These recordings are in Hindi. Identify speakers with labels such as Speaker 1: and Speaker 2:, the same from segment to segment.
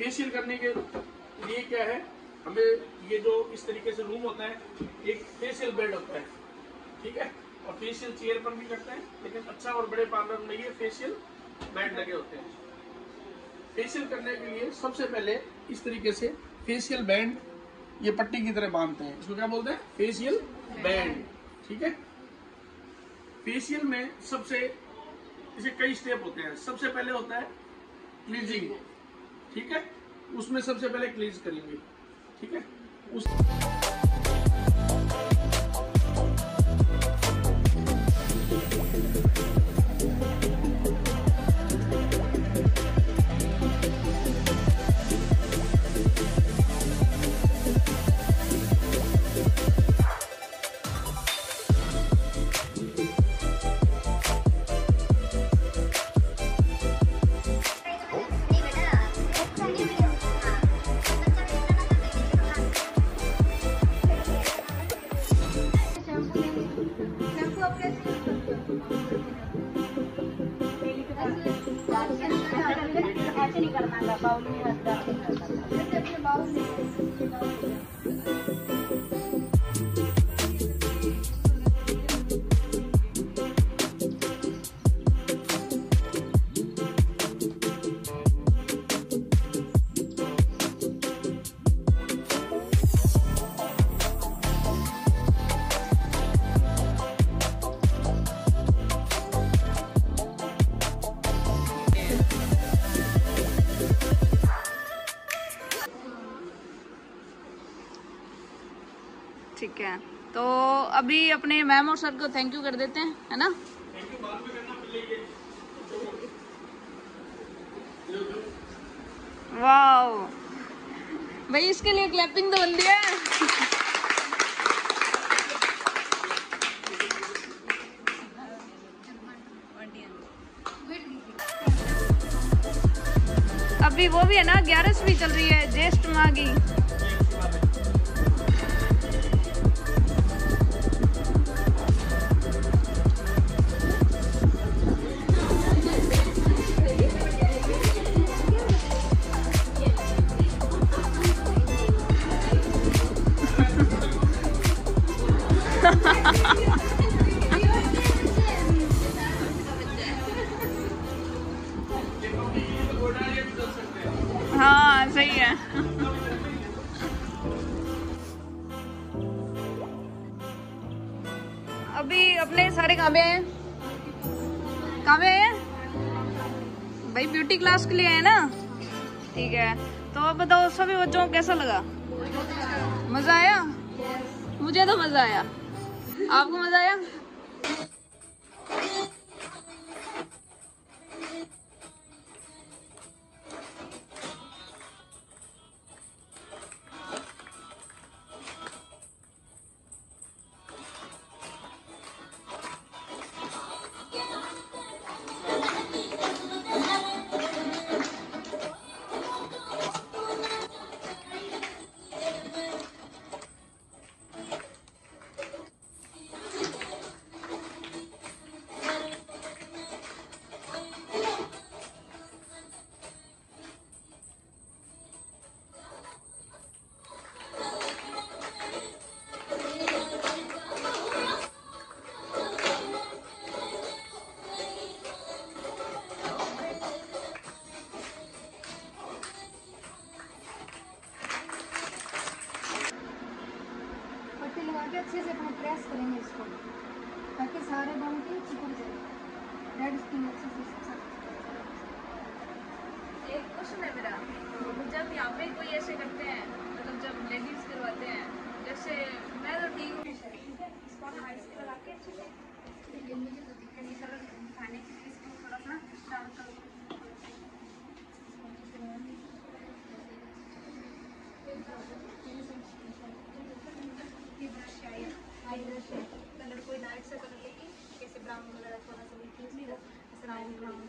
Speaker 1: फेशियल करने के लिए क्या है, हमें ये जो इस तरीके से रूम होता है, एक फेशियल बेड होता है, ठीक है, और फेशियल चेयर पर भी करते हैं, लेकिन अच्छा और बड़े पार्लर में ये फेशियल बेड लगे होते हैं। फेशियल करने के लिए सबसे पहले इस तरीके से फेशियल बैंड ये पट्टी की तरह बांधते हैं, इसको क्या बोलते हैं, फेशियल बैंड, ठीक है। फेशियल में सबसे इसे कई स्टेप होते हैं। सबसे पहले होता है क्लींजिंग, ठीक है, उसमें सबसे पहले क्लींज करेंगे, ठीक है। उस
Speaker 2: ऐसे नहीं करना, बाउल में हाथ डाल बाउल में।
Speaker 3: ठीक है, तो अभी अपने मैम और सर को थैंक यू कर देते हैं, है ना। वाओ भाई, इसके लिए क्लैपिंग तो बनती है। अभी वो भी है ना, 11वीं चल रही है ज्येष्ठ माह की। हाँ सही है। अभी अपने सारे कहाँ पे हैं, कहाँ पे हैं भाई, ब्यूटी क्लास के लिए है ना, ठीक है। तो अब बताओ सभी बच्चों को कैसा लगा, मजा आया? मुझे तो मजा आया, आपको मजा आया?
Speaker 2: अच्छे से अपना प्रेस करेंगे इसको, ताकि सारे बन के चिपक जाए। रेड स्किन अच्छे से।
Speaker 3: एक क्वेश्चन है मेरा, जब यहाँ पे कोई ऐसे करते हैं, मतलब जब लेडीज करवाते हैं, जैसे मैं तो ठीक हूँ,
Speaker 2: इसको ना ऐसे लगा के अच्छे से, लेकिन मुझे तो दिक्कत नहीं सर खाने की, इसको थोड़ा सा डाउन करो। कलर कोई डार्क सा कलर लेके कैसे ब्राउन वगैरह थोड़ा सा ब्राउन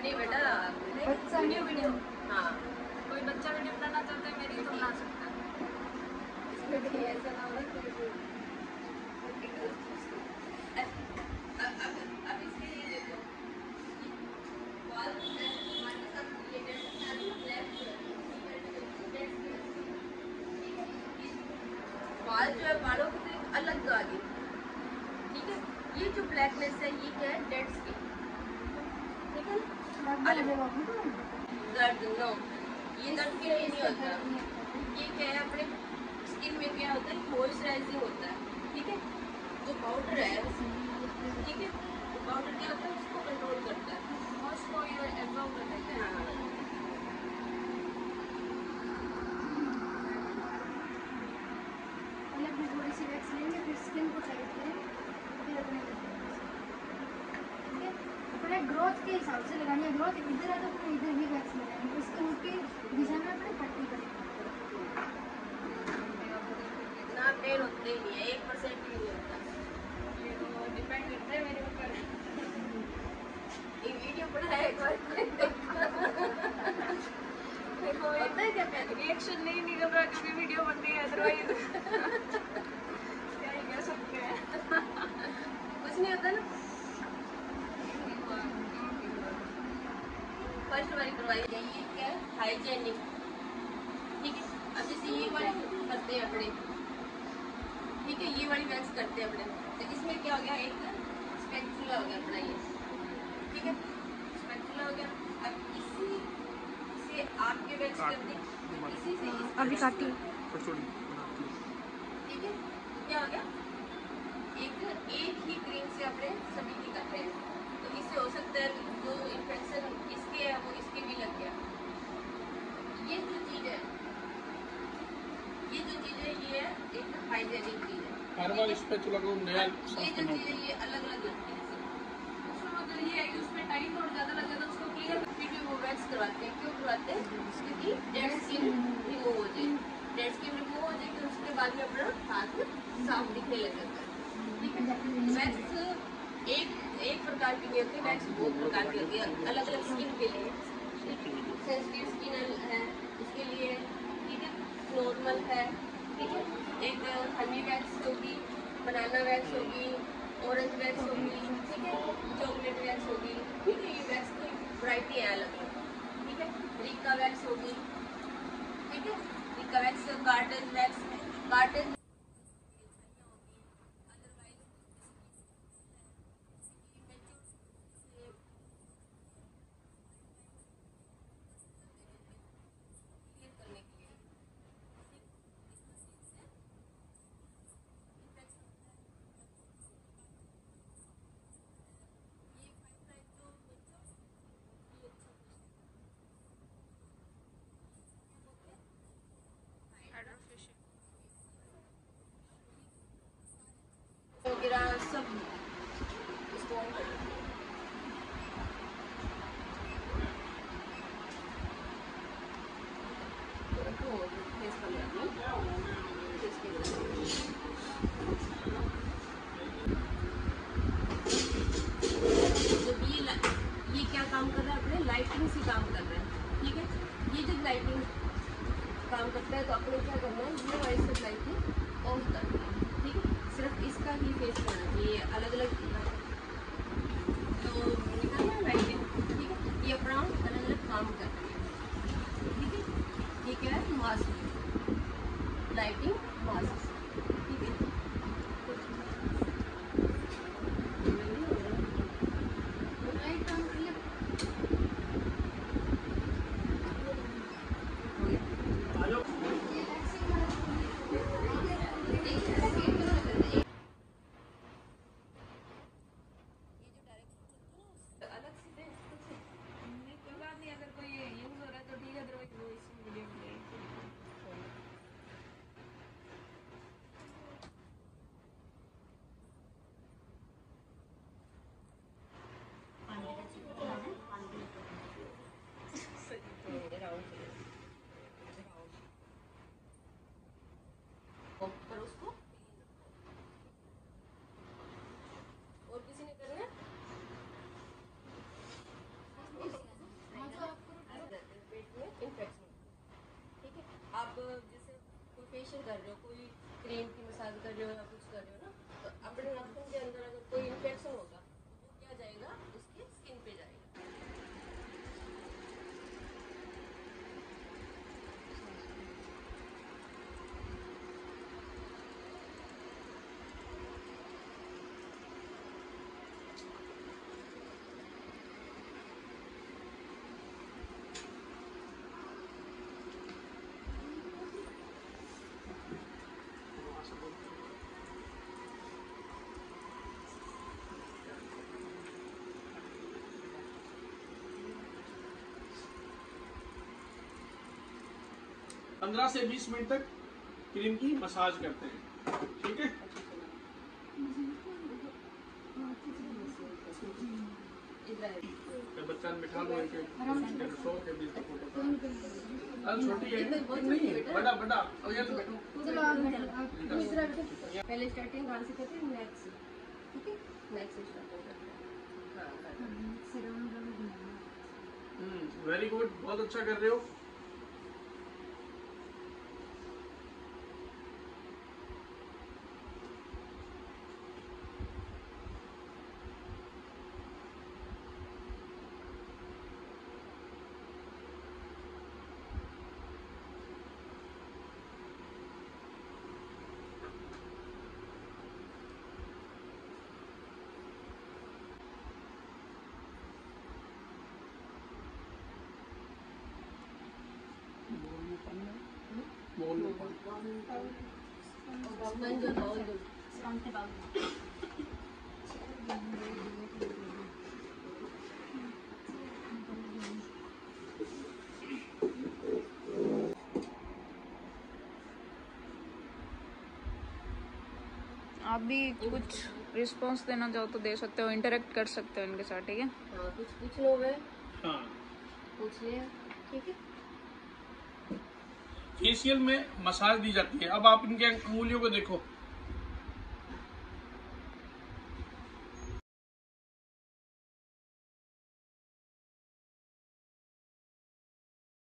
Speaker 4: नहीं बेटा,
Speaker 2: बच्चा
Speaker 4: वीडियो वीडियो, हाँ
Speaker 2: कोई बच्चा वीडियो बनाना चाहता है मेरी तो बना सकता है।
Speaker 4: इसमें भी ऐसा ना हो कि अब इसके लिए देखो, बाल हमारे साथ ये बाल जो है, बालों को तो एक अलग दागी, ठीक है। ये जो ब्लैकनेस है ये क्या है, डेड स्किन, ठीक है। दर्द नो, ये दर्द के लिए नहीं होता, ये क्या है अपने स्किन में क्या होता है, मॉइस्चराइजिंग होता है, ठीक है। जो पाउडर है, ठीक है, पाउडर क्या होता है, उसको कंट्रोल करता है,
Speaker 2: उसको ये एब्जॉर्ब कर लेते हैं।
Speaker 4: हाँ।
Speaker 2: पहले अपनी थोड़ी सी वैक्स लेंगे, फिर स्किन को साइड करेंगे, फिर अपने ठीक है। अपने ग्रोथ के हिसाब से लगानी है, ग्रोथ इधर है तो अपने इधर भी वैक्स लगाएंगे, उसके उल्टी दिशा में अपने पट्टी करेंगे।
Speaker 4: ना पेन होते ही नहीं है, 1% भी नहीं होता।
Speaker 2: ये तो डिपेंड करता है मेरे ऊपर।
Speaker 4: ये वीडियो पड़ा है एक बार देखो, होता है क्या पेन,
Speaker 2: रिएक्शन नहीं निकल रहा क्योंकि वीडियो बन रही है, अदरवाइज क्या ही कह सकते हैं।
Speaker 4: कुछ नहीं होता ना। फर्स्ट वाली करवाई जाइए, क्या है, हाइजेनिक, ठीक है। अब जैसे ये वाली करते हैं अपने, ठीक है, ये वाली वैक्स करते हैं अपने, तो इसमें क्या हो गया, एक स्पैचुला हो गया अपना ये, ठीक है, स्पैचुला हो गया। अब इसी से आपके वैक्स कर दी, इसी से
Speaker 3: अभी काटी
Speaker 4: ठीक है। क्या हो गया, एक ही क्रीम से अपने सभी की कर रहे हैं, तो इससे हो सकता है जो इन्फेक्शन इसके है वो इसके भी लग गया। ये जो चीज है, ये है एक हाइजेनिक चीज है।
Speaker 1: हर बार स्पैचुला को नया
Speaker 4: ये
Speaker 1: साफ
Speaker 4: जो
Speaker 1: करना
Speaker 4: चीज है ये अलग अलग लगती है।
Speaker 2: उसमें अगर ये है कि उसमें टाइम थोड़ा ज़्यादा लगे तो उसको क्लियर
Speaker 4: फिर भी वो वैक्स करवाते हैं, क्यों करवाते हैं, क्योंकि डेड स्किन रिमूव हो जाए, डेड स्किन रिमूव हो जाए, फिर उसके बाद में अपना हाथ साफ दिखने लग जाता है, ठीक है। वैक्स एक प्रकार की नहीं होती, वैक्स बहुत प्रकार की होती है, अलग अलग स्किन के लिए, सेंसिटिव स्किन है उसके लिए, ठीक है, नॉर्मल है, ठीक है। एक हनी वैक्स होगी, बनाना वैक्स होगी, ऑरेंज वैक्स होगी, ठीक है, चॉकलेट वैक्स होगी, ठीक है। ये वैक्स की वैरायटी है अलग अलग, ठीक है। रिका वैक्स होगी, ठीक है, Rica wax, garden wax, garden वगैरह सब इसको ऑन कर दो। तो फेस कर लेती हूँ, फेस के लिए। जब ये क्या काम कर रहा है, अपने लाइटिंग से काम कर रहा है, ठीक है। ये जब लाइटिंग काम करता है तो अपने क्या करना है, ये वाली सब लाइटिंग ऑफ करना है, ठीक है। सिर्फ इसका ही फेस करना चाहिए, अलग अलग जो निकलना है लाइटिंग, ठीक है, ये अपना अलग अलग काम कर रही है, ठीक है। ये क्या है, मास्क, लाइटिंग मास्क, ठीक है।
Speaker 1: 15 से 20 मिनट तक क्रीम की मसाज करते हैं, ठीक है। बच्चा बिठा लो इनके, सो के बीच फोटो छोटी है नहीं, बड़ा बड़ा। अब यहाँ तो बैठो।
Speaker 2: चलो आप बैठो, दूसरा बैठो।
Speaker 4: पहले स्टार्टिंग कहाँ से करते हैं? नेक से, ठीक है, नेक से स्टार्ट करते हैं।
Speaker 1: वेरी गुड, बहुत अच्छा कर रहे हो।
Speaker 3: आप भी कुछ रिस्पांस देना चाहो तो दे सकते हो, इंटरेक्ट कर सकते हो इनके साथ, ठीक है।
Speaker 4: हाँ, कुछ पूछ लो, मैं
Speaker 1: हाँ,
Speaker 4: पूछ लिया, ठीक है।
Speaker 1: फेशियल में मसाज दी जाती है। अब आप इनके अंगुलियों को देखो,